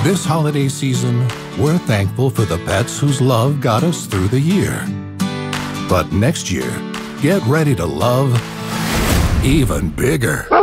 This holiday season, we're thankful for the pets whose love got us through the year. But next year, get ready to love even bigger.